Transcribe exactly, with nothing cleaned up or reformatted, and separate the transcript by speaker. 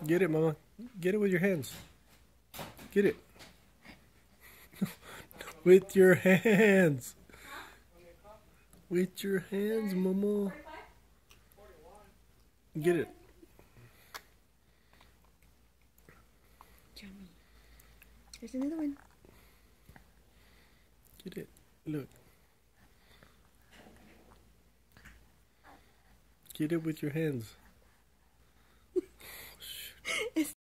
Speaker 1: Get it, Mama. Get it with your hands. Get it. With your hands. With your hands, Mama. Get it.
Speaker 2: Yummy. There's another one.
Speaker 1: Get it. Look. Get it with your hands.